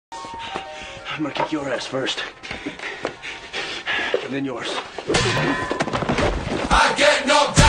I'm gonna kick your ass first. And then yours. I get no